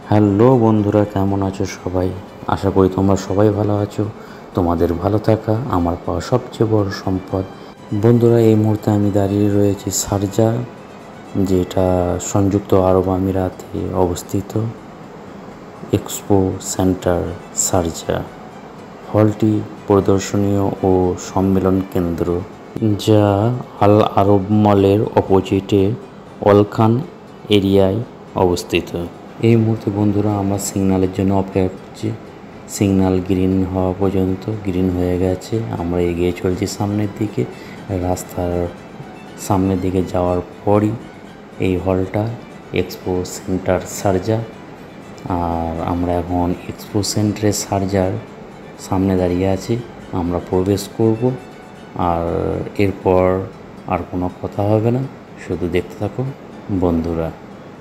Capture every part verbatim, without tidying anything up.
Hello বন্ধুরা, কেমন আছো সবাই? আশা করি তোমরা সবাই ভালো আছো। তোমাদের ভালো থাকা আমার পাওয়া সবচেয়ে বড় সম্পদ। বন্ধুরা, এই মুহূর্তে আমি দাঁড়িয়ে রয়েছি শারজা, যেটা সংযুক্ত আরব আমিরাতে অবস্থিত এক্সপো সেন্টার শারজা। হলটি প্রদর্শনীয় ও সম্মেলন কেন্দ্র, যা আল আরব মলের অপোজিটে অলখান এরিয়ায় অবস্থিত। এই মুহূর্তে বন্ধুরা আমরা সিগন্যালের জন্য অপেক্ষা করছি। সিগন্যাল গ্রিন হওয়া পর্যন্ত গ্রিন হয়ে গেছে, আমরা এগিয়ে চলছি সামনের দিকে। রাস্তার সামনের দিকে যাওয়ার পরই এই হলটা এক্সপো সেন্টার শারজা। আর আমরা এখন এক্সপো সেন্টারে শারজার সামনে দাঁড়িয়ে আছি। আমরা প্রবেশ করব, আর এরপর আর কোনো কথা হবে না, শুধু দেখতে থাকো বন্ধুরা।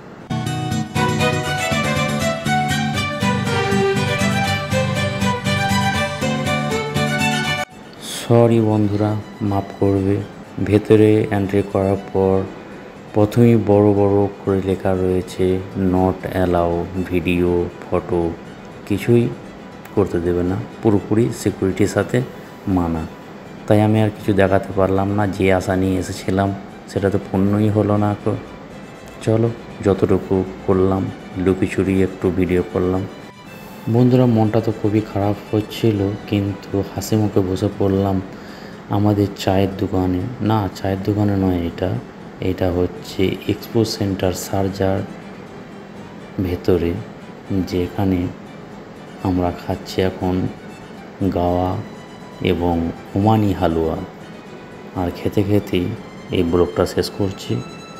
সরি বন্ধুরা, মাফ করবে। ভেতরে এন্ট্রি করার পর প্রথমেই বড় বড় করে লেখা রয়েছে নট অ্যালাউ ভিডিও, ফটো কিছুই করতে দেবে না, পুরোপুরি সিকিউরিটির সাথে মানা। তাই আমি আর কিছু দেখাতে পারলাম না। যে আশা নিয়ে এসেছিলাম সেটা তো পূর্ণই হলো না। তো চলো, যতটুকু করলাম লুকিচুরি একটু ভিডিও করলাম। বন্ধুরা, মনটা তো খুবই খারাপ হচ্ছিল, কিন্তু হাসি মুখে বসে পড়লাম আমাদের চায়ের দোকানে। না, চায়ের দোকানে নয়, এটা এটা হচ্ছে এক্সপো সেন্টার শারজার ভেতরে, যেখানে আমরা খাচ্ছি এখন গাওয়া এবং ওমানি হালুয়া। আর খেতে খেতেই এই ব্লগটা শেষ করছি।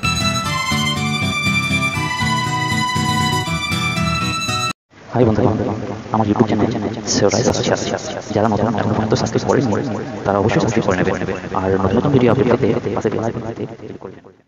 হাই বন্ধুরা, আমার ইউটিউব চ্যানেল সেওরাইজ আসছে। যারা নতুন এখন পর্যন্ত সাবস্ক্রাইব করেনি তারা অবশ্যই সাবস্ক্রাইব করে নেবে, আর নতুন নতুন ভিডিও আপলোড পেতে পাশে বেল আইকনটিতে ক্লিক করে দেবেন।